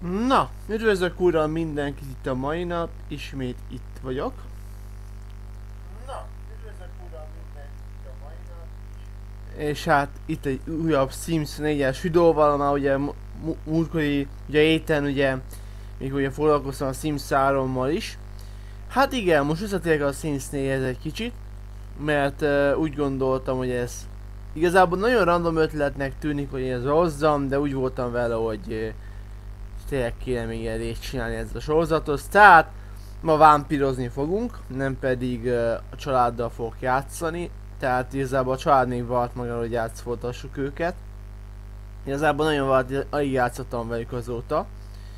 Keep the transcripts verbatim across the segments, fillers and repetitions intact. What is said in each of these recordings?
Na, üdvözlök újra mindenkit itt a mai nap, ismét itt vagyok. Na, üdvözlök újra mindenkit itt a mai nap. És hát itt egy újabb Sims négyes videóval, már ugye múltkori, ugye héten ugye, még ugye foglalkoztam a Sims hárommal is. Hát igen, most visszatérek a Sims négyhez egy kicsit, mert uh, úgy gondoltam, hogy ez igazából nagyon random ötletnek tűnik, hogy ez hozzam, de úgy voltam vele, hogy uh, tényleg kéne még ilyen részt csinálni ezt a sorozatot. Tehát ma vámpírozni fogunk, nem pedig uh, a családdal fogok játszani. Tehát igazából a család még vált magára, hogy játszoltassuk őket. Igazából nagyon vált, alig játszottam velük azóta.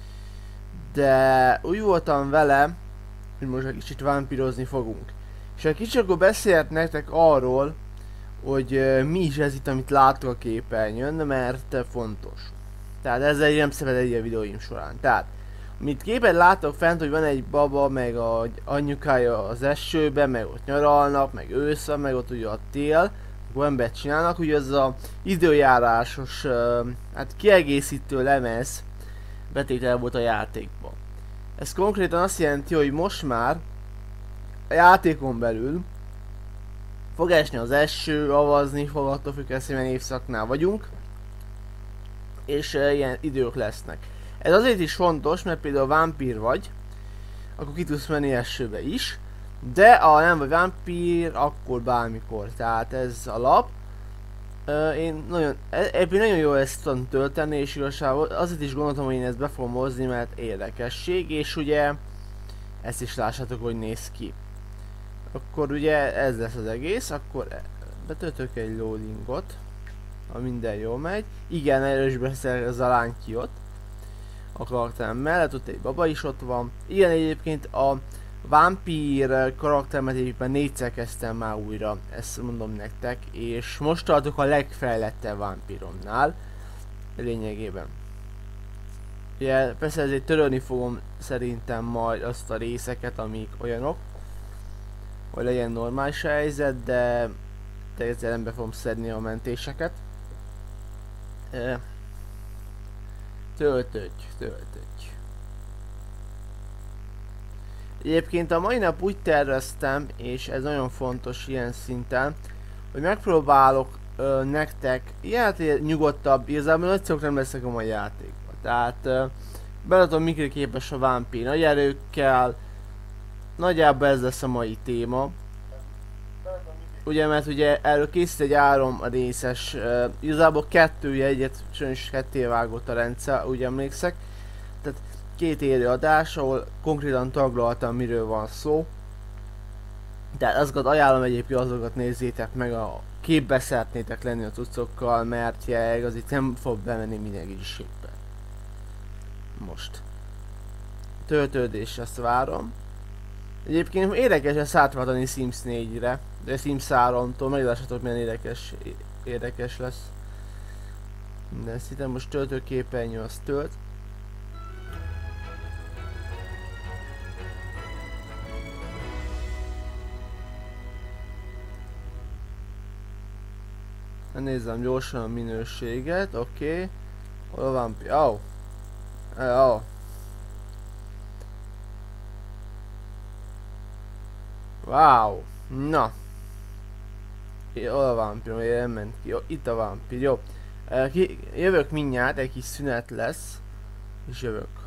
De úgy voltam vele, hogy most egy kicsit vámpírozni fogunk. És egy kicsit akkor beszélhet nektek arról, hogy uh, mi is ez itt, amit látok a képernyőn, mert uh, fontos. Tehát ezzel nem szabad egy a videóim során. Tehát, amit képen látok fent, hogy van egy baba, meg a anyukája az esőben, meg ott nyaralnak, meg ősz, meg ott ugye a tél, akkor embert csinálnak, ugye ez az időjárásos, uh, hát kiegészítő lemez betétel volt a játékban. Ez konkrétan azt jelenti, hogy most már a játékon belül fog esni az eső, avazni fog, attól függ, hogy milyen évszaknál vagyunk, és uh, ilyen idők lesznek. Ez azért is fontos, mert például vámpír vagy, akkor ki tudsz menni esőbe is, de ha nem vagy vámpír, akkor bármikor, tehát ez alap. Uh, én nagyon, ebből nagyon jó ezt tudom tölteni, és igazából azért is gondoltam, hogy én ezt be fogom hozni, mert érdekesség, és ugye ezt is lássátok, hogy néz ki. Akkor ugye ez lesz az egész, akkor betöltök egy loadingot, ha minden jól megy. Igen, erről is beszél, az a lány kijött a karakterem mellett, ott egy baba is ott van. Igen, egyébként a vámpír karakteremet egyébként négyszer kezdtem már újra, ezt mondom nektek, és most tartok a legfejlettebb vámpíromnál, lényegében. Ugye, persze ezért törölni fogom szerintem majd azt a részeket, amik olyanok, hogy legyen normális helyzet, de ezzel nem be fogom szedni a mentéseket. E, töltögy, töltögy. Egyébként a mai nap úgy terveztem, és ez nagyon fontos ilyen szinten, hogy megpróbálok ö, nektek játék nyugodtabb, igazából nagy szok nem leszek a mai játékban. Tehát ö, belatom mikor képes a vámpír nagy erőkkel, nagyjából ez lesz a mai téma. Ugye, mert ugye erről készít egy három részes, uh, igazából kettő egyet, sajnos ketté vágott a rendszer, úgy emlékszek. Tehát két élő adás, ahol konkrétan taglaltam, miről van szó. Tehát azokat ajánlom egyébként, azokat nézzétek meg, a képbe szeretnétek lenni a cuccokkal, mert jelenleg az itt nem fog bemenni minden egészségbe. Most. Töltődés, azt várom. Egyébként érdekes ezt átváltani Sims négyre, de Sims háromtól meglássatok milyen érdekes, érdekes lesz. De szerintem most töltőképernyő az tölt. Nézzem gyorsan a minőséget, oké. Okay. Hol van? Oh. Oh. Wow. Na. Hol a vámpír, hogy elment ki. Jó, itt a vámpír, jó. Uh, ki, jövök mindjárt, egy kis szünet lesz. És jövök.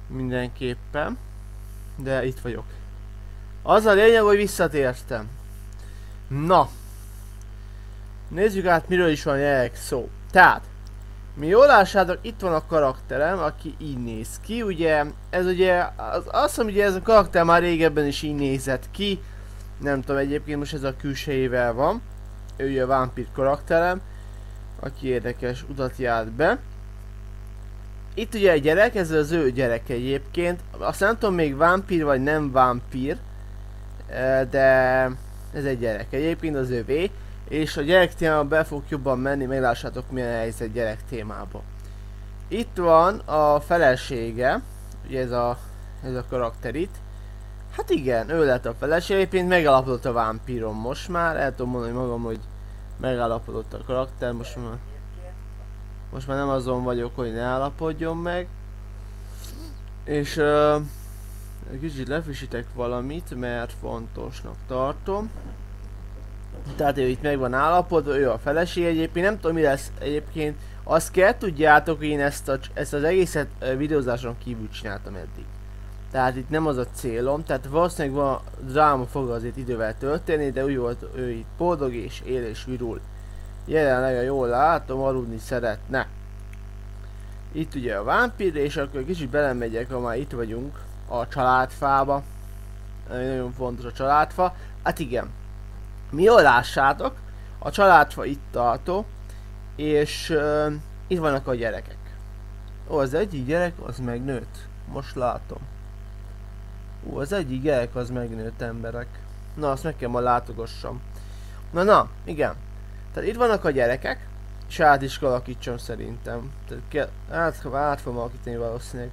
Mindenképpen. De itt vagyok. Az a lényeg, hogy visszatértem. Na. Nézzük át, miről is van jelenleg szó. Tehát, mi jól lássátok, itt van a karakterem, aki így néz ki, ugye, ez ugye, az, azt hiszem, ugye ez a karakter már régebben is így nézett ki, nem tudom, egyébként most ez a külsejével van, ő ugye a vámpír karakterem, aki érdekes utat járt be. Itt ugye egy gyerek, ez az ő gyerek egyébként, azt nem tudom még vámpír vagy nem vámpír, de ez egy gyerek egyébként, az övé. És a gyerek témában be fog jobban menni, meglássátok milyen helyzet gyerek témába. Itt van a felesége, ugye ez a, ez a karakter itt. Hát igen, ő lett a felesége, egyébként megállapodott a vámpíron most már, el tudom mondani magam, hogy megállapodott a karakter, most már, most már nem azon vagyok, hogy ne állapodjon meg. És uh, egy kicsit lefrissítek valamit, mert fontosnak tartom. Tehát ő itt meg van állapodva, ő a feleség egyébként, nem tudom mi lesz egyébként, azt kell tudjátok, hogy én ezt, a, ezt az egészet videózáson kívül csináltam eddig. Tehát itt nem az a célom, tehát valószínűleg van dráma fog azért idővel történni, de úgy volt ő itt boldog és él és virul. Jelenleg, jól látom, aludni szeretne. Itt ugye a vámpír, és akkor kicsit belemegyek, ha már itt vagyunk a családfába. Nagyon fontos a családfa. Hát igen. Mi jól lássátok, a családfa itt tartó, és uh, itt vannak a gyerekek. Ó, az egyik gyerek az megnőtt, most látom. Ó, az egyik gyerek az megnőtt, emberek. Na, azt meg kell ma látogassam. Na, na, igen. Tehát itt vannak a gyerekek, és át is kell alakítsam szerintem. Tehát kell, át, át fogom alakítani valószínűleg.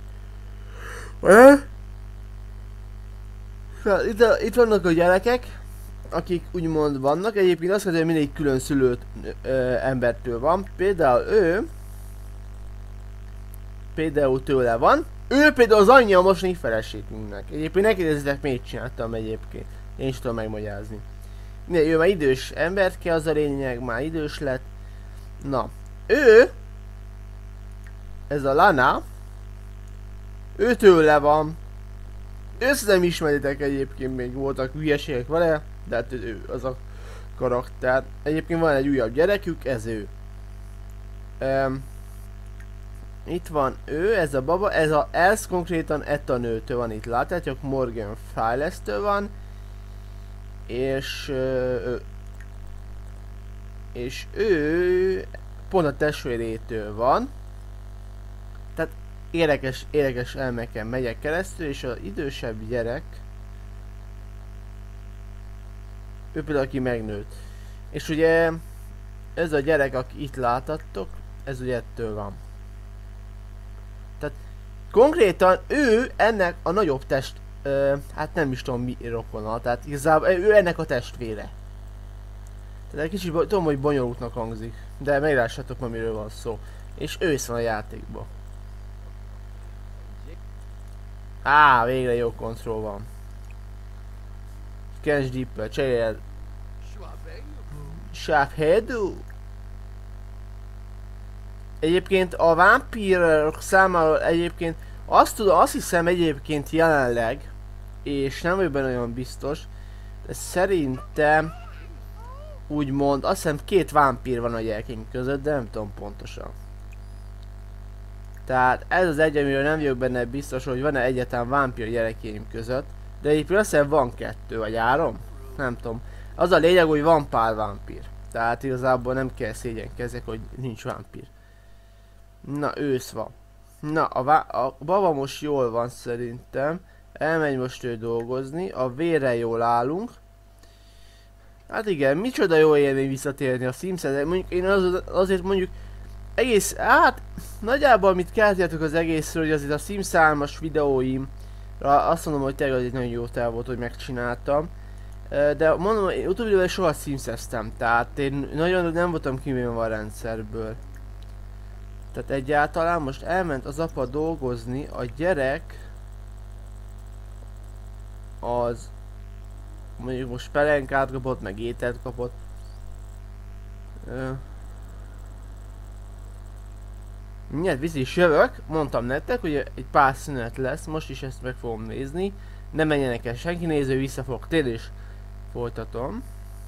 Tehát itt, itt vannak a gyerekek, akik úgymond vannak, egyébként azt mondja, hogy mindig külön szülőt ö, embertől van. Például ő, például tőle van, ő például az anyja a mostani feleségünknek. Egyébként ne kérdezzetek, miért csináltam egyébként. Én is tudom megmagyarázni. Ő már idős embert kell, az a lényeg, már idős lett. Na, ő, ez a Lana, ő tőle van. Össze nem ismeritek egyébként, még voltak hülyeségek vele, de hát ő az a karakter. Egyébként van egy újabb gyerekük, ez ő. Um, itt van ő, ez a baba, ez a ez konkrétan Etta nőtől van itt, látjátok, Morgan Files-től van. És ő, és ő pont a testvérétől van. Tehát érdekes, érdekes elmeken megyek keresztül, és az idősebb gyerek, ő például aki megnőtt. És ugye ez a gyerek, aki itt láthattok, ez ugye ettől van. Tehát konkrétan ő ennek a nagyobb test, ö, hát nem is tudom mi rokona, tehát igazából ő ennek a testvére. Tehát egy kicsit tudom, hogy bonyolultnak hangzik, de meglássátok ma miről van szó. És ő is van a játékban. Á, végre jó kontroll van. Cash Dipper, cseréld. Sharkheadu. Egyébként a vámpírok számára egyébként azt tudom, azt hiszem egyébként jelenleg, és nem vagyok benne olyan biztos, de szerintem úgymond, azt hiszem két vámpír van a gyerekeink között, de nem tudom pontosan. Tehát ez az egy, amiről nem vagyok benne biztos, hogy van-e egyáltalán vámpír gyerekeim között, de egyébként azt hiszem van kettő vagy három, nem tudom. Az a lényeg, hogy van pár vámpír. Tehát igazából nem kell szégyenkezzek, hogy nincs vámpír. Na, ősz van. Na, a, a baba most jól van szerintem. Elmegy most ő dolgozni. A vére jól állunk. Hát igen, micsoda jó élmény visszatérni a Sims-et. Mondjuk én az, azért mondjuk egész, hát nagyjából amit keltjátok az egészről, hogy azért a Sims hármas videóim, azt mondom, hogy tényleg egy nagyon jó tel volt, hogy megcsináltam. De mondom, én utóbbi időben soha Sims-eztem, tehát én nagyon nem voltam kivéve a rendszerből. Tehát egyáltalán most elment az apa dolgozni, a gyerek az mondjuk most pelenkát kapott, meg ételt kapott. Mindjárt vissza is jövök, mondtam nektek, hogy egy pár szünet lesz, most is ezt meg fogom nézni. Ne menjenek el senki, néző, vissza fogok térni és folytatom.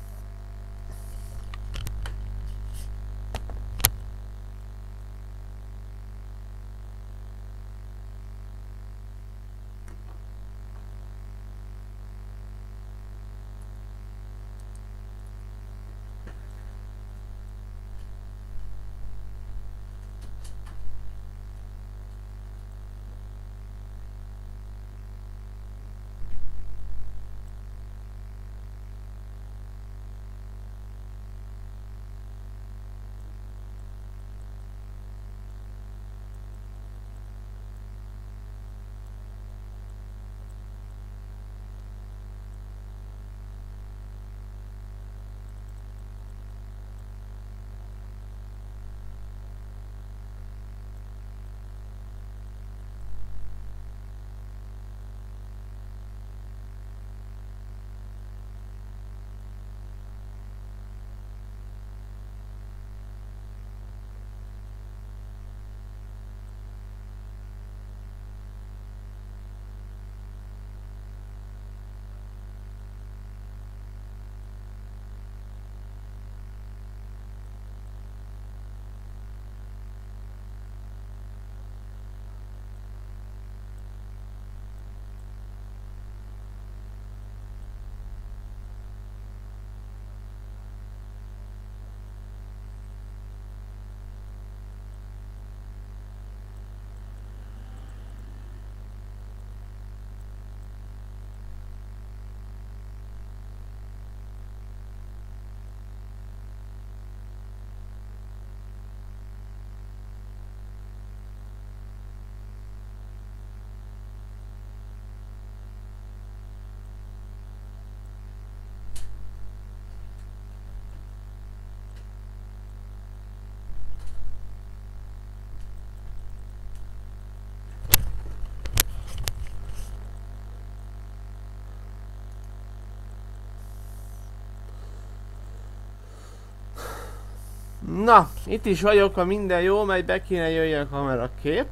Na, itt is vagyok, ha minden jó, majd be kéne jöjjön a kamerakép.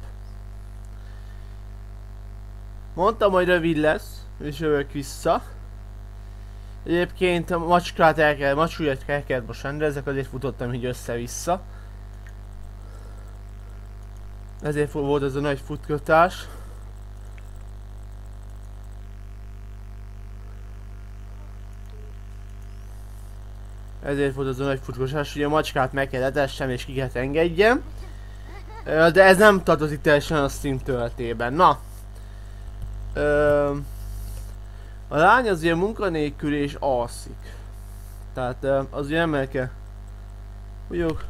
Mondtam, hogy rövid lesz, és jövök vissza. Egyébként a macskát el kell, macskújat el kellett most rendezzek, azért futottam így össze-vissza. Ezért volt ez a nagy futkötás. Ezért volt az a nagy futkosás, hogy a macskát meg kell etessem és ki kell engedjem. De ez nem tartozik teljesen a Steam töltében. Na. Ö, a lány az ilyen munkanélkül és alszik. Tehát az ilyen nem el kell. Ugyok.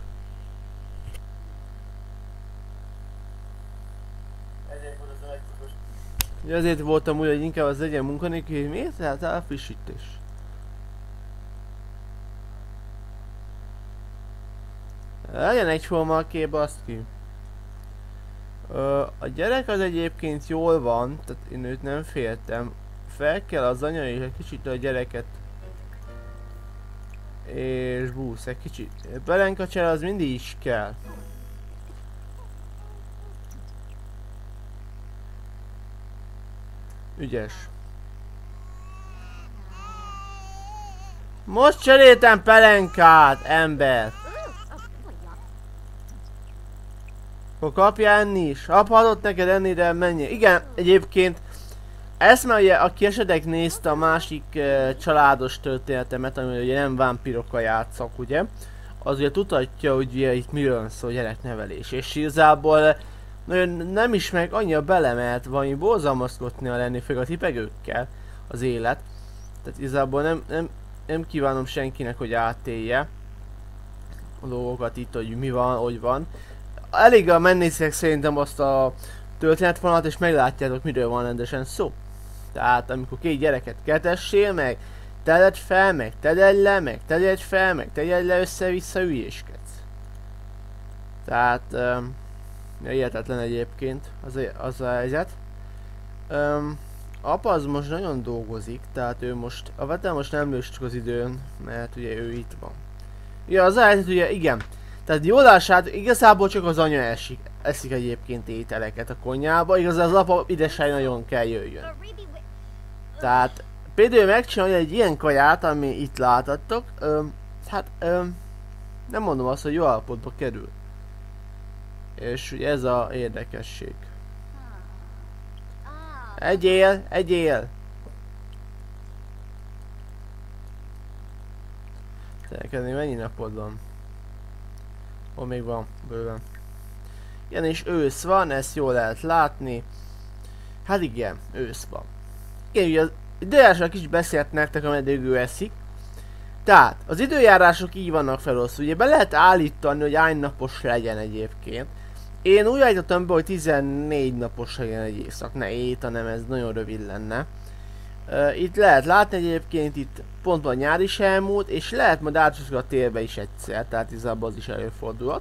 Ezért volt az a nagy futkos. Ezért voltam úgy, hogy inkább az legyen munkanélkül. Miért? Tehát elfrissítés. Legyen egyforma a kép, azt ki. Ö, a gyerek az egyébként jól van, tehát én őt nem féltem. Fel kell az anya és egy kicsit a gyereket. És búsz, egy kicsit. Belenkacsel az mindig is kell. Ügyes. Most cseréltem pelenkát, ember! Akkor kapja enni is. Apa adott neked enni, de menjél. Igen, egyébként ezt már ugye, aki esetleg nézte a másik uh, családos történetemet, ami ugye nem vámpirokkal játszak, ugye, az ugye tudhatja, hogy ugye itt miről szól gyereknevelés. És igazából nagyon nem is meg annyira bele, mert valami borzalmazkodnia lenni, főleg a tipegőkkel az élet. Tehát igazából nem, nem, nem kívánom senkinek, hogy átélje a dolgokat itt, hogy mi van, hogy van. Elég a mennészek szerintem azt a történetvonalat, és meglátjátok, miről van rendesen szó. Tehát amikor két gyereket ketessél, meg teled fel, meg teded le, meg teded fel, meg tegyed le, össze-vissza hülyéskedsz. Tehát um, hihetetlen egyébként az, az a helyzet. Um, apa az most nagyon dolgozik, tehát ő most, a vetem most nem lős csak az időn, mert ugye ő itt van. Ja, az a helyzet ugye, igen. Tehát jól lássát, igazából csak az anya esik. eszik egyébként ételeket a konyhába, igaz az apa ide se nagyon kell jöjjön. Tehát például megcsinálni egy ilyen kaját, ami itt láthattok, öm, hát öm, nem mondom azt, hogy jó állapotba kerül. És ugye ez a érdekesség. Egyél, egyél! Neked még mennyi napod van? Ó, még van, bőven. Igen, és ősz van, ezt jól lehet látni. Hát igen, ősz van. Igen, ugye az időjárásról kicsit beszélt nektek, ameddig ő eszik. Tehát, az időjárások így vannak felosztva. Ugye be lehet állítani, hogy hány napos legyen egyébként. Én úgy állítottam be, hogy tizennégy napos legyen egy éjszak. Ne hét, hanem ez nagyon rövid lenne. Uh, itt lehet látni egyébként, itt pont a nyár is elmúlt, és lehet majd átcsúszni a térbe is egyszer, tehát igazából az is előfordulhat.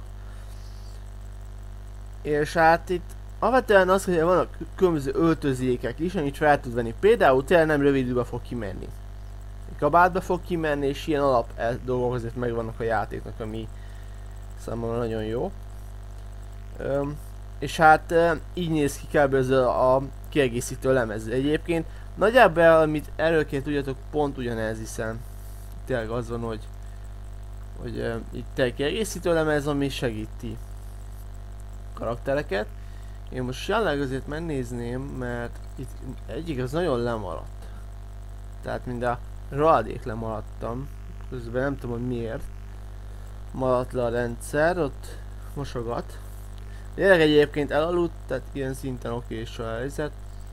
És hát itt alapvetően az, hogy vannak különböző öltözékek is, amit fel tud venni. Például tényleg nem rövid időbe fog kimenni. Kabátba fog kimenni, és ilyen alap dolgok azért megvannak a játéknak, ami számomra nagyon jó. Um, és hát uh, így néz ki kb. Ez a, a kiegészítő lemez. Egyébként nagyjából, amit erről kell tudjatok, pont ugyanez, hiszen tényleg az van, hogy, hogy uh, itt egy kiegészítő lemez, ami segíti a karaktereket. Én most jelenleg azért megnézném, mert itt egyik az nagyon lemaradt. Tehát mind a rohadék lemaradtam. Közben nem tudom, hogy miért maradt le a rendszer, ott mosogat. Tényleg egyébként elaludt, tehát ilyen szinten oké is a helyzet.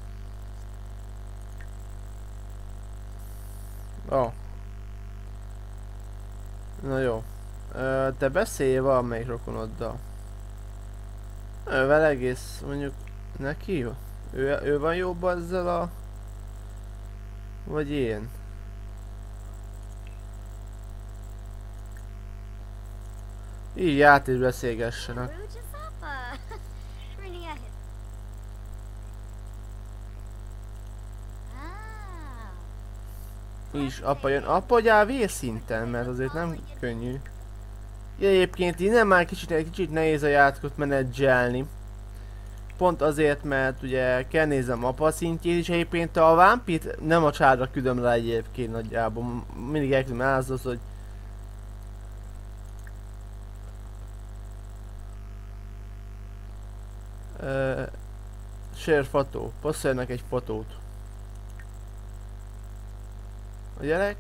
Oh. Na jó. Ö, te beszélj valamelyik rokonoddal. Ővel egész, mondjuk neki jó? Ő, ő van jobb ezzel a... Vagy én? Így át is beszélgessenek. Is apa jön. Apa gyár vérszinten, mert azért nem könnyű. Egyébként innen már kicsit, egy kicsit nehéz a játékot menedzselni. Pont azért, mert ugye kell nézem apa szintjét is, egyébként a vámpírt nem a csádra küldöm le egyébként nagyjából. Mindig elküldöm el az, hogy Uh, share fotó. Posztoljanak egy fotót. A gyerek?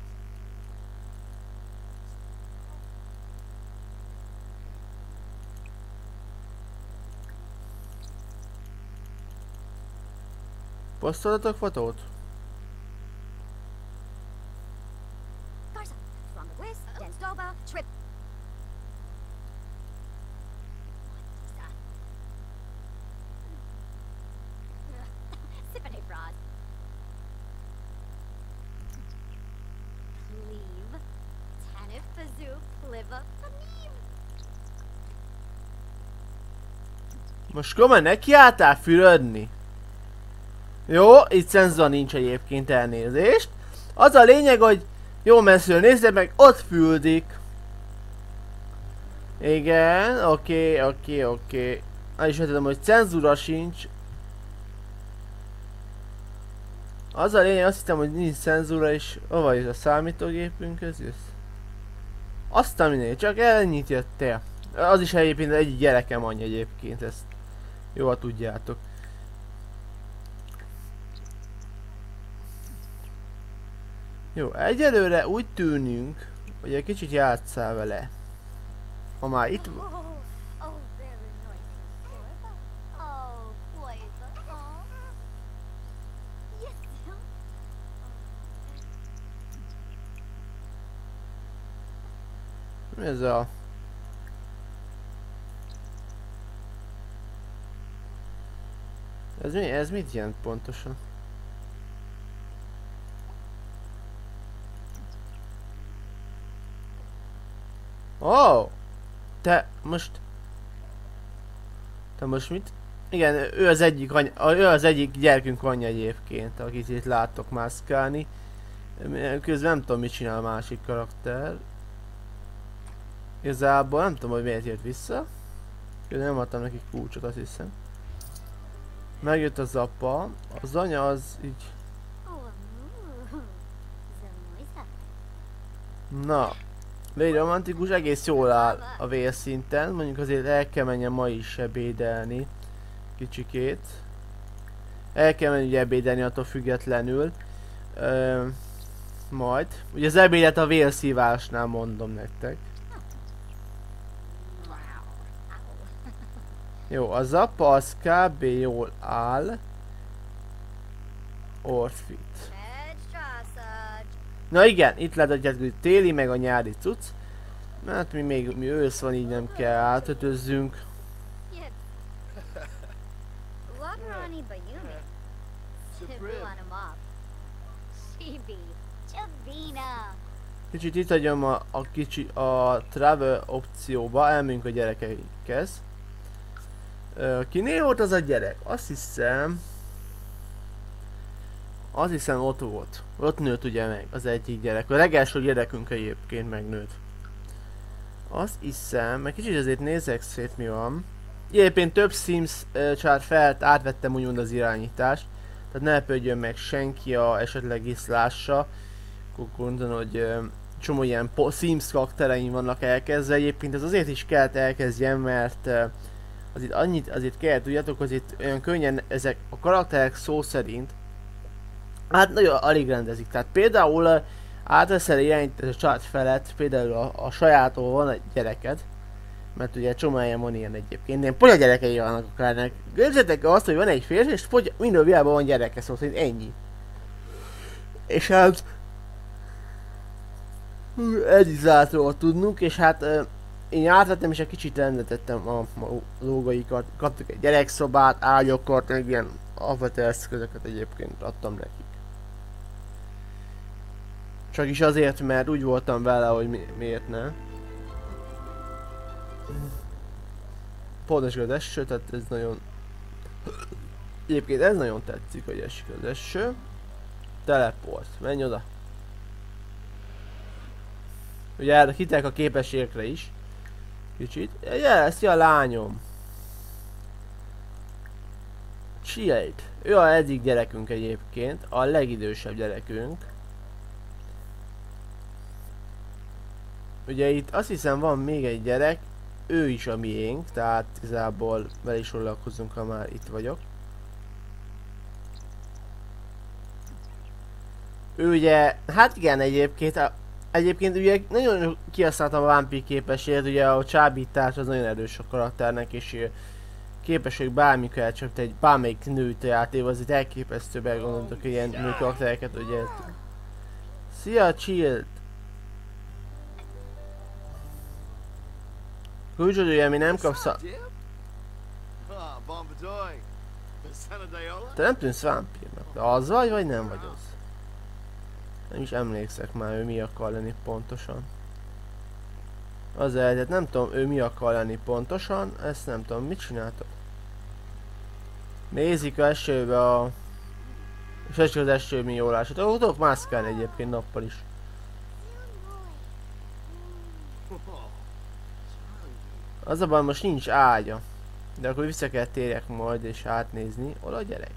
Posztoltatok fotót? Most komolyan nekiálltál fürödni? Jó, itt cenzúra nincs egyébként, elnézést. Az a lényeg, hogy jó messziről nézzed meg, ott fürdik. Igen, oké, oké, oké. El is vetetem, hogy cenzúra sincs. Az a lényeg, azt hittem, hogy nincs cenzúra, és hova is a számítógépünkhöz jössz? Aztán minél, csak ennyit jöttél. Az is egyébként egy gyerekem anyja egyébként, ezt jól tudjátok. Jó, egyelőre úgy tűnünk, hogy egy kicsit játsszál vele. Ha már itt... Mi ez a... Ez mi? Ez mit jelent pontosan? Ó! Oh, te most... Te most mit? Igen, ő az egyik anya, ő az egyik gyerekünk anyja egyébként, akit itt láttok mászkálni. Közben nem tudom, mit csinál a másik karakter. Igazából nem tudom, hogy miért jött vissza. Nem adtam neki kulcsot, azt hiszem. Megjött az apa, az anya az így... Na, légy romantikus, egész jól áll a vérszinten, mondjuk azért el kell menjen ma is ebédelni. Kicsikét. El kell menni ugye ebédelni attól függetlenül. Ö, majd. Ugye az ebédet a vérszívásnál mondom nektek. Jó, az apa az kb. Jól áll. Orfit. Na igen, itt láthatjátok, hogy téli meg a nyári cucc. Mert mi még mi ősz van, így nem kell átöltözzünk. Kicsit itt hagyom a, a kicsi a travel opcióba, elmegyünk a gyerekeikhez. Kinél volt az a gyerek? Azt hiszem... Azt hiszem ott volt. Ott nőtt ugye meg az egyik gyerek. A legelső gyerekünk egyébként megnőtt. Azt hiszem, meg kicsit azért nézzek szét mi van. Egyébként több Sims uh, csár felt átvettem úgymond az irányítást. Tehát ne lepődjön meg senki, a esetleg is lássa. Akkor gondolom, hogy uh, csomó ilyen Sims karaktereim vannak elkezdve. Egyébként ez azért is kellett elkezdjem, mert uh, azért annyit azért kell tudjátok, hogy itt olyan könnyen ezek a karakterek szó szerint hát nagyon alig rendezik. Tehát például uh, átveszel irányítani a család felett, például a, a sajától van egy gyereked, mert ugye csomó helyen van ilyen egyébként, ilyen polya gyerekei vannak akárnek. Képzeljétek azt, hogy van egy férfi, és polya, minden világban van gyereke, szóval szerint ennyi. És hát... Ez is zártról tudnunk, és hát uh, én átvettem és egy kicsit rendetettem a, a logaikat, kaptak egy gyerekszobát, ágyokat, meg ilyen alapvető eszközöket egyébként adtam nekik. Csak is azért, mert úgy voltam vele, hogy mi, miért ne. Pont esik az eső, tehát ez nagyon... Egyébként ez nagyon tetszik, hogy esik az eső. Teleport, menj oda. Ugye erre hitek a képességekre is. Kicsit. Jeleszi a lányom. Shield. Ő a egyik gyerekünk egyébként, a legidősebb gyerekünk. Ugye itt azt hiszem van még egy gyerek, ő is a miénk, tehát igazából vele is foglalkozunk, ha már itt vagyok. Ő ugye, hát igen egyébként, egyébként ugye nagyon kihasználtam a vámpír képességet, ugye a csábítás az nagyon erős a karakternek, és képes, hogy bármikor elcsapta egy bármelyik nőt a játékban, az itt elképesztőben gondoltok, hogy ilyen nő karaktereket, ugye. Szia, Chill! Úgy, hogy ugye mi nem kapsz a... Te nem tűnsz vámpírnak, de az vagy, vagy nem vagy az? Nem is emlékszek már, ő mi akar lenni pontosan. Az eredet, nem tudom, ő mi akar lenni pontosan, ezt nem tudom, mit csináltok? Nézik a esőbe a... És esik az eső, mi jól lássatok, akkor tudok mászkálni egyébként nappal is. Az a baj, most nincs ágya. De akkor vissza kell térjek majd és átnézni. Hol a gyerek?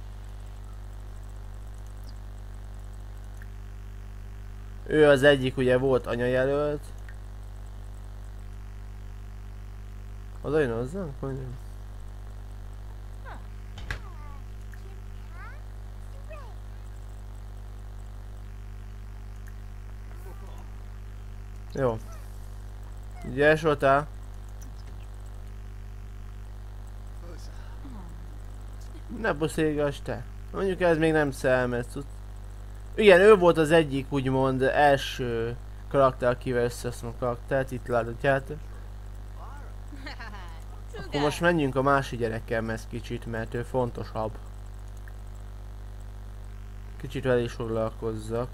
Ő az egyik, ugye volt anyajelölt. Oda jön hozzánk? Jó. Ügyes voltál? Ne buszélgass te. Mondjuk ez még nem szelmez. Igen, ő volt az egyik úgymond első karakter, akivel összeszom a karaktert, itt láthatjátok. Akkor most menjünk a másik gyerekemhez kicsit, mert ő fontosabb. Kicsit vele is foglalkozzak.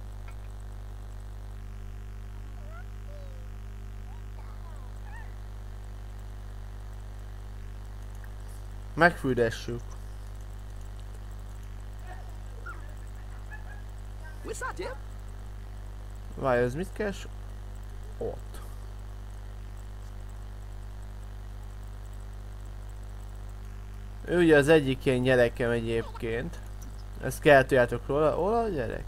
Megfürdessük. Várj, ez mit kell? Ott. Ő ugye az egyik ilyen gyerekem egyébként. Ezt kell tudjátok róla. Hol a gyerek?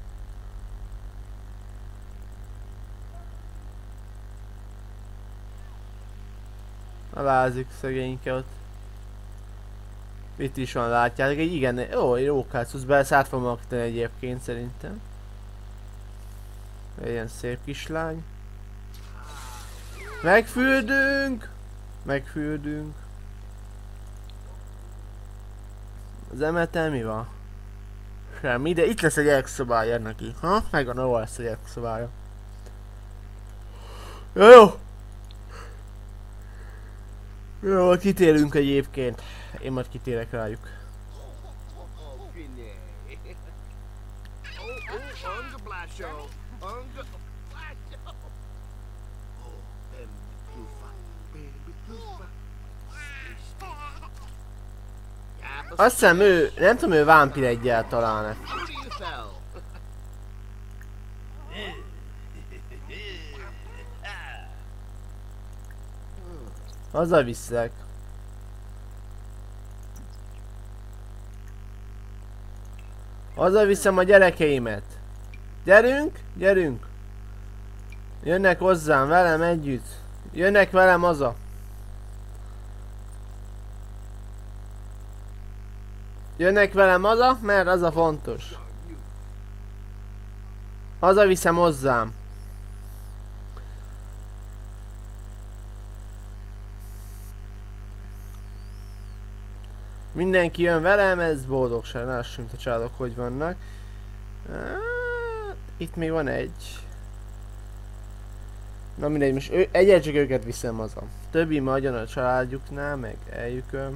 Alázik szegényke ott. Itt is van, látjátok, egy igen, ó, egy rókácsusz, be ezt át fogom alakítani egyébként szerintem. Egy ilyen szép kislány. Megfürdünk! Megfürdünk. Az emeten mi van? Semmi, de itt lesz egy gyerekszobája neki. Ha? Megvan, ahol lesz a gyerekszobája. Jó, jó! Jó, kitérünk egyébként. Én majd kitérek rájuk. Azt hiszem ő, nem tudom, ő vámpír egyáltalán. Hazaviszlek. Hazaviszem a gyerekeimet. Gyerünk, gyerünk. Jönnek hozzám, velem együtt. Jönnek velem haza. Jönnek velem haza, mert az a fontos. Hazaviszem hozzám. Mindenki jön velem, ez boldogság. Lássunk, a családok hogy vannak. Itt még van egy. Na mindegy, most ő, egyet csak őket viszem haza. Többi maradjon a családjuknál, meg eljököm.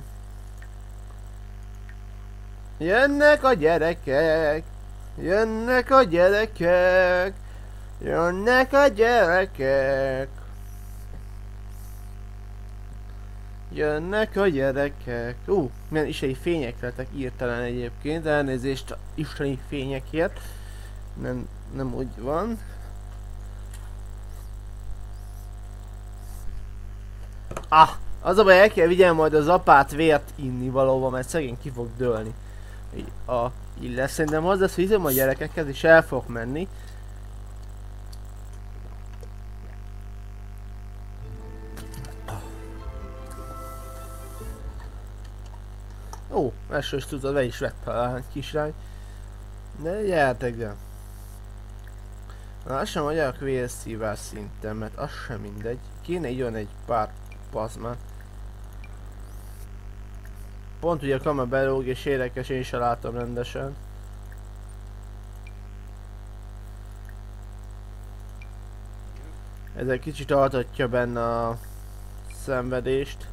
Jönnek a gyerekek! Jönnek a gyerekek! Jönnek a gyerekek! Jönnek a gyerekek! Ú, uh, milyen isteni fények lettek írtelen egyébként, elnézést a isteni fényekért. Nem, nem úgy van. Ah! Az a baj, el kell vigyelni majd az apát vért inni valóban, mert szegény ki fog dőlni. Így, a, így lesz, szerintem hozzá viszem a gyerekeket és el fog menni. Ó, elsős tudod, be is vett talán egy kislány. De gyertek be. Lassan vagyok vérszívás szinten, mert az sem mindegy. Kéne így olyan egy pár pazmát. Pont ugye a kamera belóg és érdekes, én sem látom rendesen. Ez egy kicsit altatja benne a szenvedést.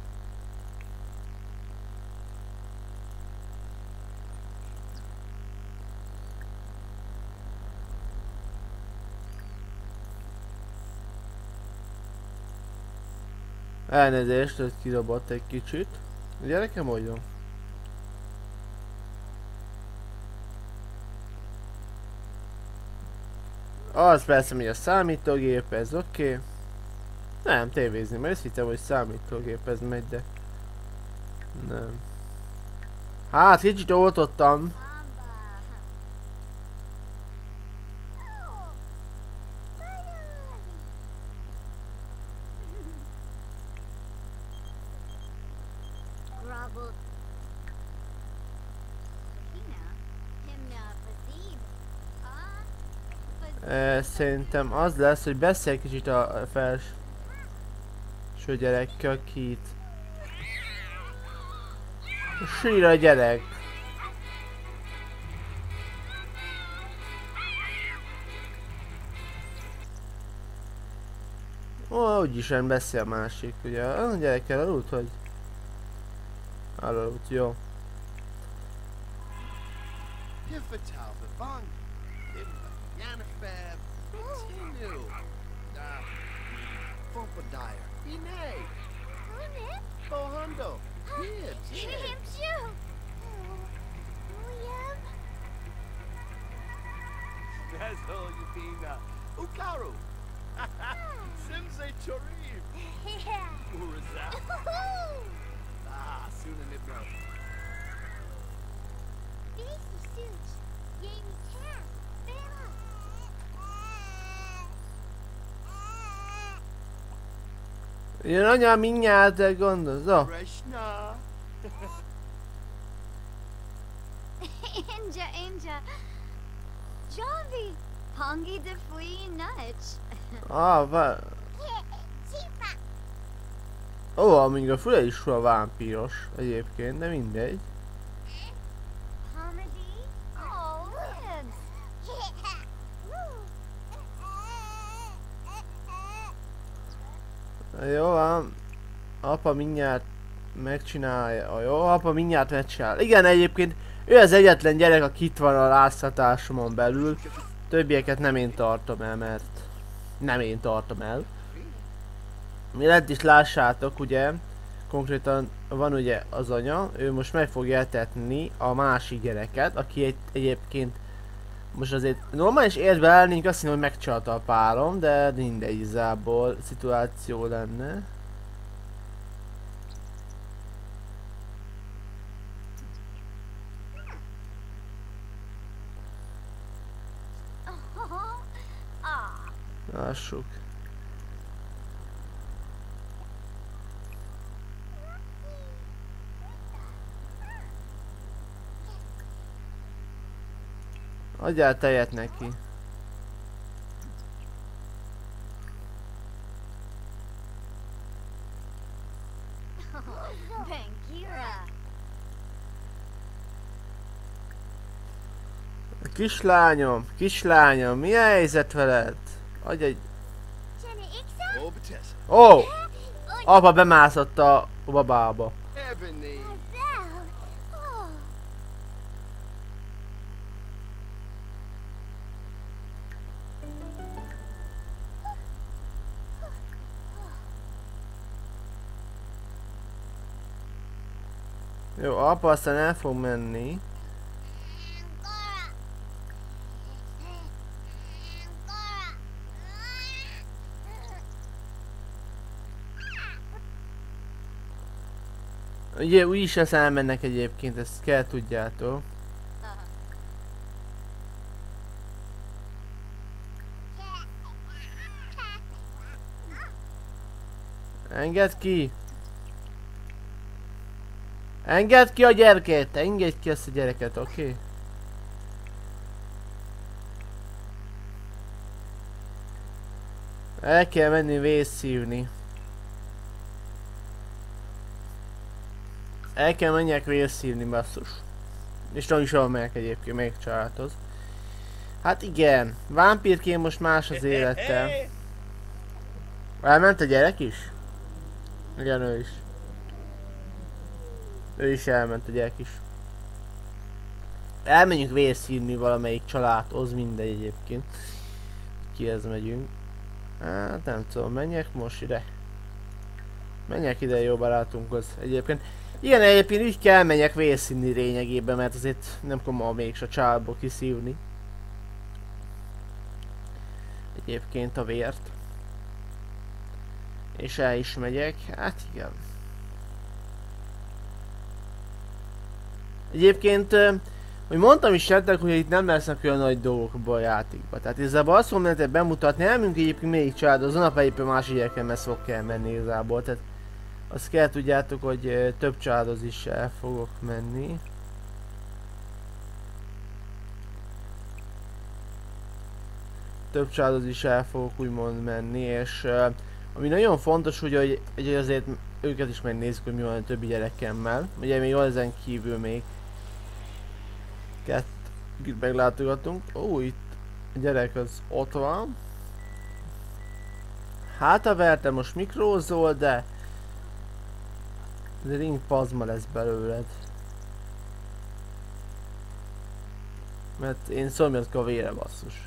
Elnézést, hogy kidobott egy kicsit. Gyerekem, hogyan? Az persze, hogy a számítógép, ez oké. Okay. Nem, tévézni, mert ezt hittem, hogy számítógép ez megy, de... Nem. Hát, kicsit oltottam. E, szerintem az lesz, hogy beszélj kicsit a felső gyerekkel, Kit. Sír a gyerek. Ó, úgyis nem beszél másik, ugye? A gyerekkel aludt, hogy? Aludt, jó. Ukaru! Simsei Chorim! Urizal! Ah, soon in it, bro. Jön anya mindjárt, de gondozza. Krishna. Inja, Inja. Javi. Pongi de fui nuts. Ah, vá... Ó, amíg a füle is a vámpíros egyébként, de mindegy. Pomedy? Oh, lids. Jó van. Apa mindjárt megcsinálja. Jó, apa mindjárt megcsinál. Igen, egyébként ő az egyetlen gyerek, aki itt van a láztatásomon belül. Többieket nem én tartom el, mert nem én tartom el. Mi lett is lássátok, ugye, konkrétan van ugye az anya, ő most meg fogja etetni a másik gyereket, aki egy, egyébként most azért normális érve lennénk, azt hiszem, hogy megcsalta a párom, de mindegy igazából szituáció lenne. Ah. Lássuk. Adjál tejet neki. Bankira. Kislányom, kislányom, mi a helyzet veled? Adj egy... Jenny Ixa? Obitessa. Ó! Oh! Apa bemászott a babába. Ebony. Bell. Oh. Jó, apa aztán el fog menni. Ugye úgyis ezt elmennek egyébként, ezt kell tudjátok. Engedd ki! Engedd ki a gyereket! Engedd ki ezt a gyereket, oké? Okay? El kell menni vészszívni. El kell menjek vészszívni, basszus. És nem is megyek egyébként, még családhoz. Hát igen, vámpírként most más az élete. Elment a gyerek is? Igen, ő is. Ő is elment, a gyerek is. Elmenjünk vészhívni valamelyik családhoz, mindegy egyébként. Kihez megyünk. Hát nem tudom, menjek most ide. Menjek ide jó barátunkhoz egyébként. Igen, egyébként úgy kell menjek vészhívni lényegében, mert azért nem tudom ma mégis a családból kiszívni. Egyébként a vért. És el is megyek, hát igen. Egyébként, hogy mondtam is nektek, hogy itt nem lesznek olyan nagy dolgokból a játékban. Tehát igazából azt fogom nektek bemutatni, elmegyünk egyébként még család, az nap egyébként másik gyerekemhez fog kell menni igazából. Tehát azt kell tudjátok, hogy több családhoz is el fogok menni. Több családhoz is el fogok úgymond menni, és ami nagyon fontos, hogy, hogy azért őket is megnézzük, hogy mi van a többi gyerekemmel. Ugye még ezen kívül még kettőt meglátogatunk. Ó, itt a gyerek az ott van. Hát a verte most mikrózol, de de ring pazma lesz belőled. Mert én szomjatok a vére, basszus.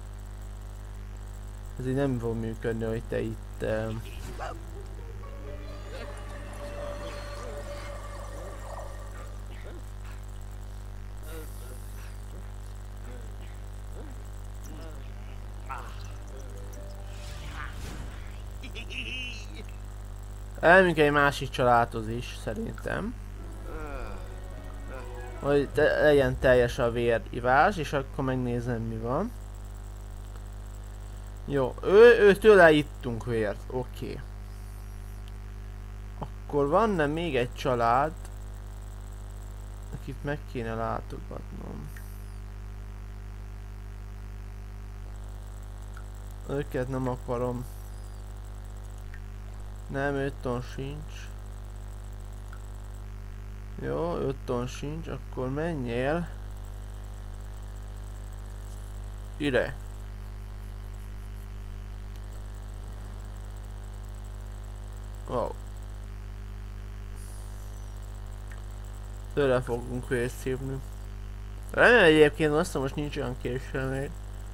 Ez így nem fog működni, hogy te itt... Um... Elmegyünk egy másik családhoz is, szerintem. Hogy te, legyen teljes a vérivás, és akkor megnézem mi van. Jó, ő, ő tőle ittunk vért, oké. Okay. akkor van-e még egy család, akit meg kéne látogatnom. Őket nem akarom. Nem, öt ton sincs. Jó, öt ton sincs, akkor menjél ide. Wow. Tőle fogunk részt hívni. Remélem egyébként azt most nincs olyan késő még.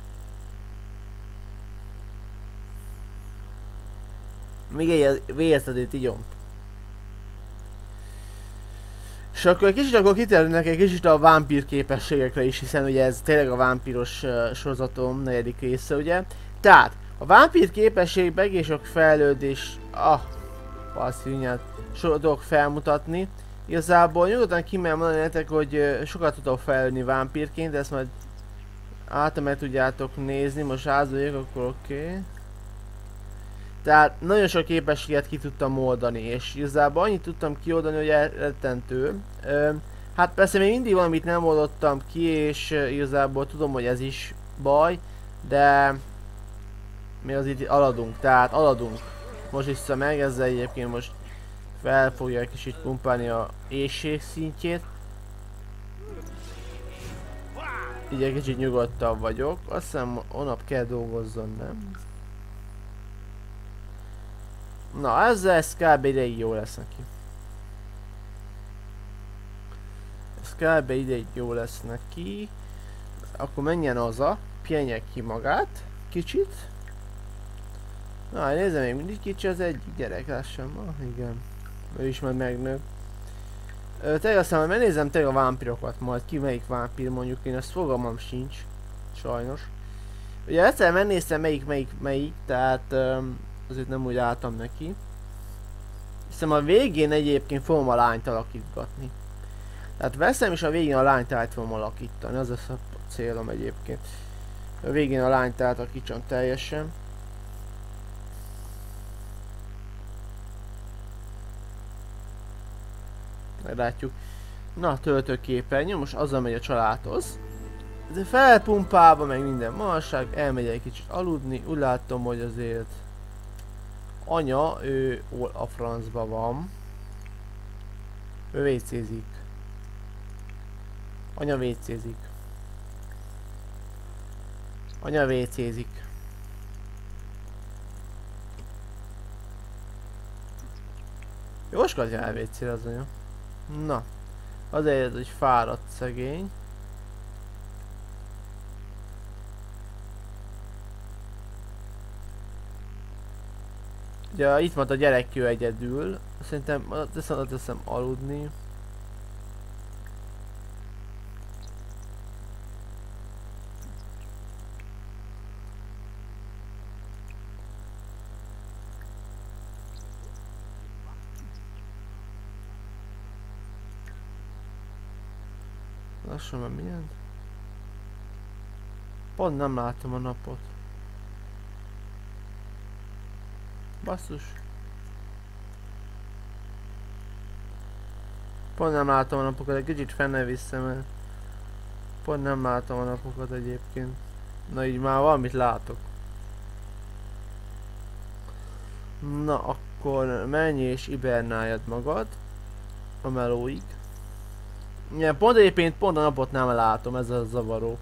Még egy végezetét igyom. És akkor egy kicsit akkor kitérnek egy kicsit a vámpír képességekre is, hiszen ugye ez tényleg a vámpíros uh, sorozatom negyedik része, ugye. Tehát, a vámpír képességben egész sok fejlődés, ah, passzínyát, sok dolog felmutatni. Igazából nyugodtan kimerem mondani nektek, hogy uh, sokat tudok fejlődni vámpírként, de ezt majd által meg tudjátok nézni, most ázoljak, akkor oké. Okay. Tehát nagyon sok képességet ki tudtam oldani, és igazából annyit tudtam kioldani, hogy elrettentő. Hát persze még mindig valamit nem oldottam ki, és igazából tudom, hogy ez is baj, de mi az itt aladunk, tehát aladunk. Most vissza meg, ezzel egyébként most fel fogja egy kicsit pumpálni a éhség szintjét. Így egy kicsit nyugodtabb vagyok, azt hiszem holnap kell dolgozzon, nem? Na, ezzel ez kb. Ideig jó lesz neki. Ez kb. Ideig jó lesz neki. Akkor menjen haza, pihenje ki magát, kicsit. Na, nézem, még mindig kicsi az egyik gyerek, lassan. Ah, igen. Ő is majd megnő. Tényleg aztán majd megnézem tényleg a vámpirokat, majd ki melyik vámpír, mondjuk én azt fogalmam sincs. Sajnos. Ugye egyszer megnéztem melyik, melyik, melyik, tehát um, azért nem úgy álltam neki. Hiszem a végén egyébként fogom a lányt alakítgatni. Tehát veszem és a végén a lányt át fogom alakítani, az lesz a célom egyébként. A végén a lányt átalakítsam teljesen. Meglátjuk. Na, töltőképernyő, most azzal megy a családhoz. De felpumpálva, meg minden marság, elmegy egy kicsit aludni, úgy látom, hogy azért anya, ő a francba van. Ő vécézik. Anya vécézik. Anya vécézik. Jóskat jár vécére az anya. Na. Azért, hogy fáradt szegény. Ugye itt van a gyerek ő egyedül. Szerintem teszem, teszem aludni. Lassan már milyen? Pont nem látom a napot. Basszus. Pont nem látom a napokat, egy kicsit fenne vissza, mert pont nem látom a napokat egyébként. Na így már valamit látok. Na akkor menj és hibernáljad magad a melóig. Ja, pont egyébként pont a napot nem látom, ez a zavaró.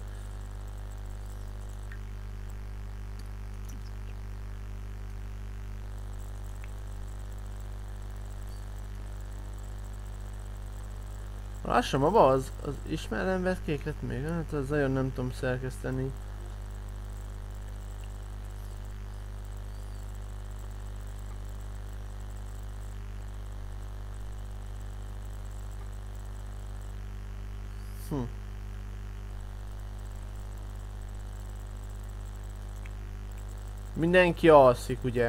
Lassan maga az, az ismerem vett kéket még, hát az nagyon nem tudom szerkeszteni. Hm. Mindenki alszik, ugye?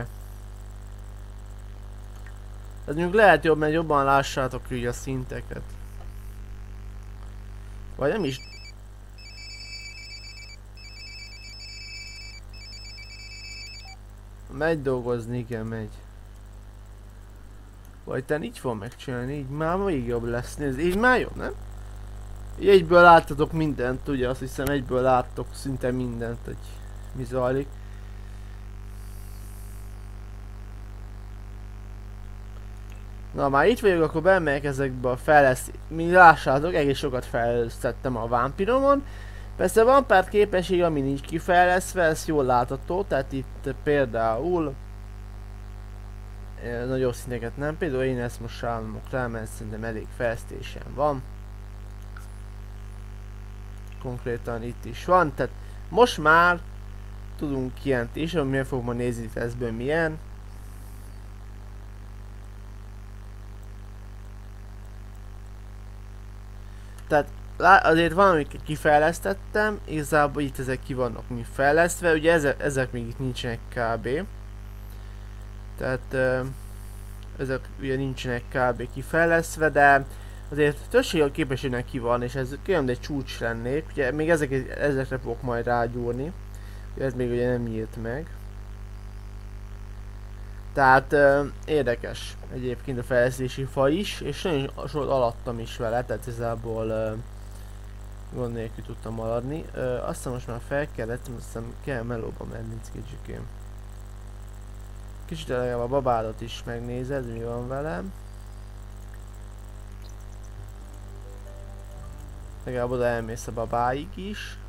Ez mondjuk lehet jobb, mert jobban lássátok így a szinteket. Vagy nem is. Megy dolgozni, igen, megy. Vagy te így fogom megcsinálni, így már még jobb lesz, nézd, így már jobb, nem? Így egyből láttatok mindent, ugye, azt hiszem egyből láttok szinte mindent, hogy mi zajlik. Na már itt vagyok, akkor bemegyek ezekbe a fejleszt... Mi lássátok, egész sokat fejlesztettem a vámpiromon. Persze van pár képesség, ami nincs kifejlesztve, ez jól látható, tehát itt például... E, nagyobb szinteket nem, például én ezt most államok rá, mert szerintem elég fejlesztésem van. Konkrétan itt is van, tehát most már tudunk ilyent is, hogy milyen fogom nézni tesztből milyen. Tehát azért valamiket kifejlesztettem, igazából itt ezek ki vannak mi fejlesztve, ugye ezek, ezek még itt nincsenek kb. Tehát ezek ugye nincsenek kb kifejlesztve, de azért többség a képességnek ki van, és ez olyan egy csúcs lennék, ugye még ezek, ezekre fogok majd rágyúrni, ez még ugye nem nyílt meg. Tehát uh, érdekes egyébként a fejlesztési fa is, és nagyon sokat alattam is vele, tehát igazából uh, gond nélkül tudtam maradni. Uh, aztán most már fel kellett, aztán kell melóba menni kicsikém. Kicsit legalább a babádat is megnézed, mi van velem. Legalább oda elmész a babáig is.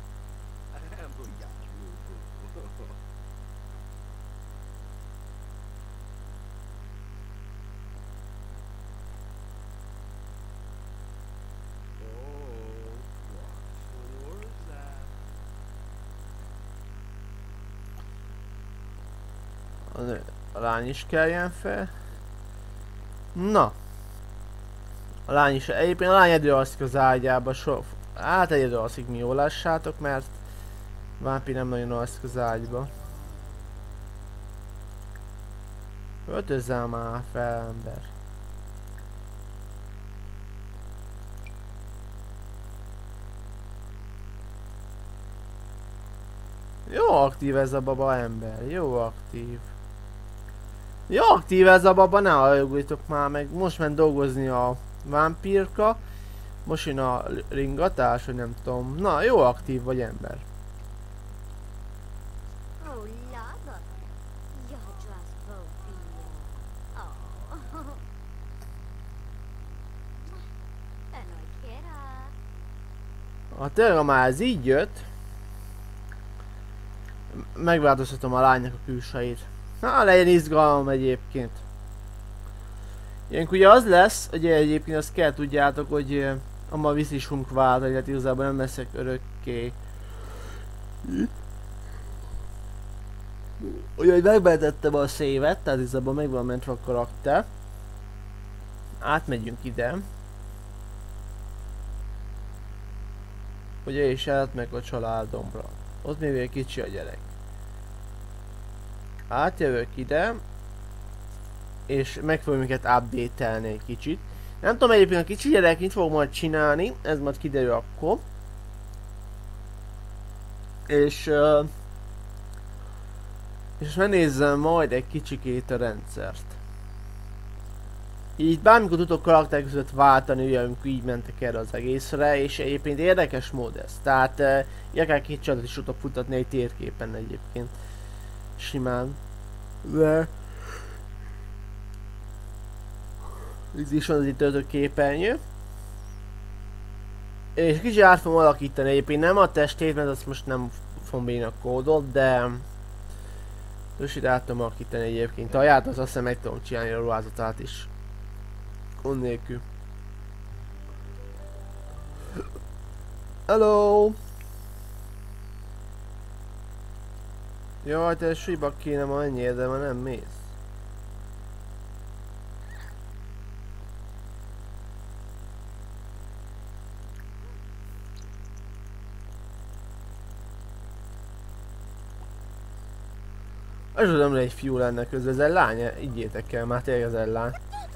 A lány is keljen fel. Na. A lány is, egyébként a lány egyedül alszik az ágyába, so, hát egyedül alszik, mi jól lássátok, mert Vámpi nem nagyon alszik az ágyba. Öltözzál már fel, ember. Jó aktív ez a baba, ember, jó aktív. Jó aktív ez a baba, ne hallgatok már meg. Most ment dolgozni a vámpírka. Most jön a ringatás, hogy nem tudom. Na, jó aktív vagy, ember. Oh, lava. You're just Sophia. Oh. Enoikera. Ha tényleg már ez így jött, megváltoztatom a lánynak a külsejét. Na, legyen izgalom egyébként. Ilyenkor ugye az lesz, ugye egyébként azt kell tudjátok, hogy amma vissza is fogunk váltani, tehát igazából nem leszek örökké. Ugye, hogy megbetettem a szévet, tehát igazából meg van mentve a karakter. Átmegyünk ide. Ugye, és átmegyek a családomra. Ott még egy kicsi a gyerek. Átjövök ide, és meg fogom őket update-elni egy kicsit. Nem tudom egyébként a kicsi gyerek mit fog majd csinálni, ez majd kiderül akkor. És... Uh, és megnézzem majd egy kicsikét a rendszert. Így bármikor tudok karakter között váltani, ugye, amikor így mentek erre az egészre, és egyébként érdekes mód ez. Tehát uh, akár két család is tudok futatni egy térképen egyébként. Simán. De... Itt is van az itt töltő képernyő. És kicsit át fogom alakítani egyébként, nem a testét, mert azt most nem fogom bírni a kódot, de... Kicsit át tudom alakítani egyébként. A ját az azt hiszem meg tudom csinálni a ruházatát is. Gond nélkül. Hello! Jaj, te súlyba kéne ma menjél, de ma nem mész. Az nem egy fiú lenne közben, ez egy lány, ígyétek el, már tényleg ez egy lány.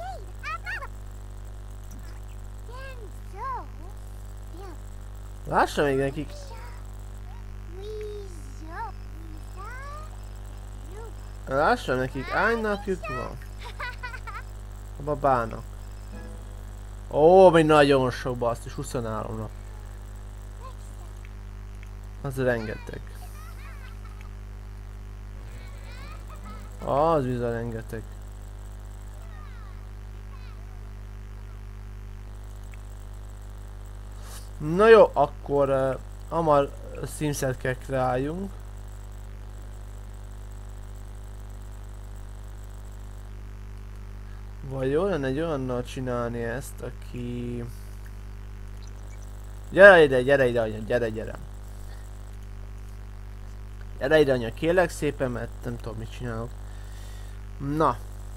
Lássa még nekik. Lássam nekik, hány napjuk van? A babának. Ó, még nagyon sok basszus, huszonhárom nap. Az rengeteg. Az bizony rengeteg. Na jó, akkor uh, hamar Simset kell kreáljunk. Vagy jó lenne egy olyannal csinálni ezt, aki... Gyere ide, gyere ide anya, gyere, gyere. Gyere ide anya, kérlek szépen, mert nem tudom mit csinálok. Na.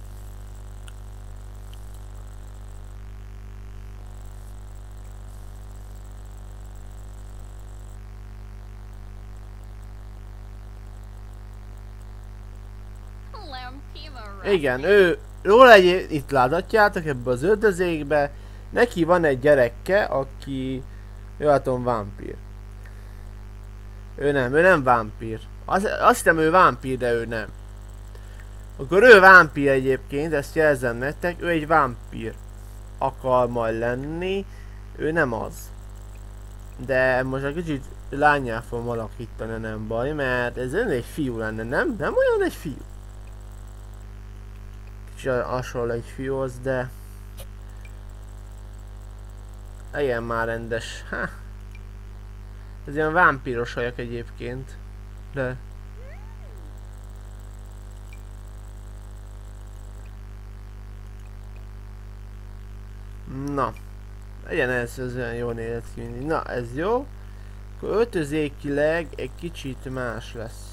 Igen, ő, róla egy, itt láthatjátok ebbe az öldözékbe, neki van egy gyerekke, aki, jól látom, vámpír. Ő nem, ő nem vámpír. Azt, azt hiszem ő vámpír, de ő nem. Akkor ő vámpír egyébként, ezt jelzem nektek, ő egy vámpír akar majd lenni, ő nem az. De most egy kicsit lányá fogom alakítani, nem baj, mert ez egy fiú lenne, nem? Nem olyan egy fiú. Hasonló egy fiúhoz, de ilyen már rendes. Ha. Ez ilyen vámpíros ajak egyébként, de na, legyen ez, ez olyan jól néz ki mindig. Na, ez jó. Akkor öltözékileg egy kicsit más lesz.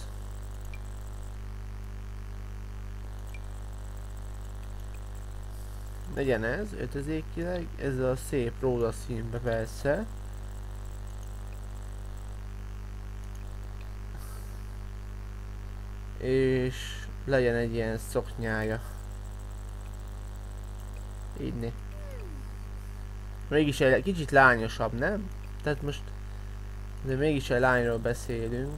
Legyen ez, öltözékileg, ez a szép rózsaszínbe persze. És legyen egy ilyen szoknyája. Így né. Mégis egy kicsit lányosabb, nem? Tehát most... De mégis egy lányról beszélünk.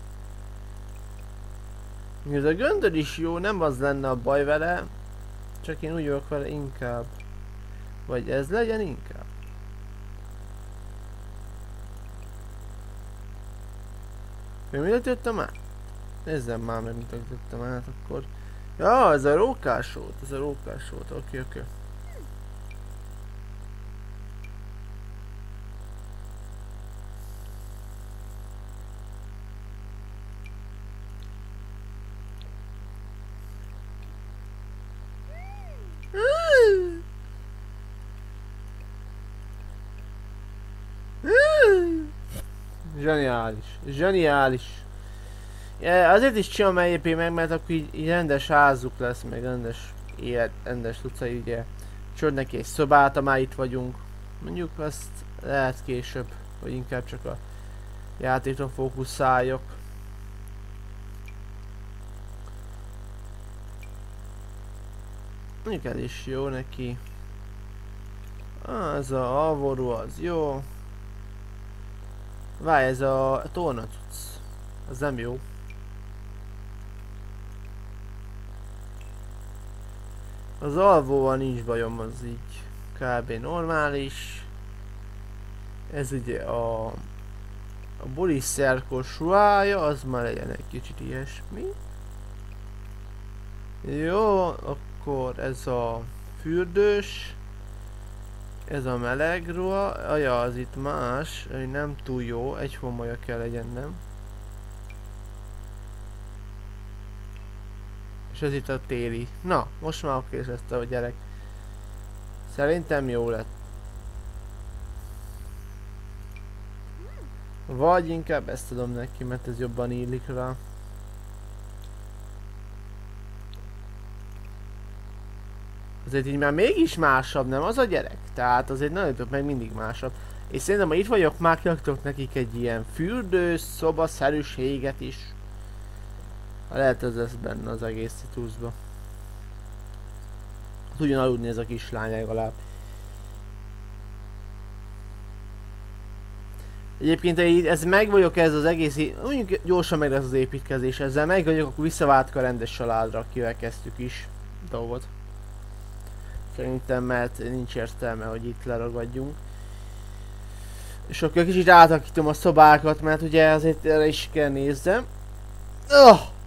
Ez a göndör is jó, nem az lenne a baj vele. Csak én úgy vagyok vele inkább. Vagy ez legyen inkább. Én mit jöttem át? Nézzem már meg, mit jöttem át akkor. Ja, ez a rókás volt, ez a rókás volt, oké, okay, oké. Okay. Zseniális, zseniális. Ja, azért is csinálom egyébként meg, mert akkor így, így rendes házuk lesz, meg rendes élet, rendes utcai, ugye. Csod neki egy szobát, ha már itt vagyunk. Mondjuk azt lehet később, vagy inkább csak a játékra fókuszáljak. Mondjuk ez is jó neki. Ah, ez a alvorú az jó. Várj, ez a torna cucc. Az nem jó. Az alvóval nincs bajom, az így kb. Normális. Ez ugye a... A buli szerkos ruhája, az már legyen egy kicsit ilyesmi. Jó, akkor ez a fürdős. Ez a meleg ruha, aja, az itt más, nem túl jó, egy homolyja kell legyen, nem? És ez itt a téli. Na, most már oké lesz a gyerek. Szerintem jó lett. Vagy inkább ezt adom neki, mert ez jobban illik rá. Azért így már mégis másabb, nem az a gyerek? Tehát azért nagyon több meg mindig másabb. És szerintem, ha itt vagyok, már kiadtok nekik egy ilyen fürdős, szobaszerűséget is. Lehet ez lesz benne az egész cituszba. Tudjon aludni ez a kislány legalább. Egyébként ez meg vagyok, ez az egész, mondjuk gyorsan meg lesz az építkezés, ezzel meg vagyok, akkor visszaváltok a rendes családra, akivel kezdtük is dolgot. Szerintem, mert nincs értelme, hogy itt leragadjunk. És akkor kicsit átakítom a szobákat, mert ugye azért erre is kell nézzem. Oh!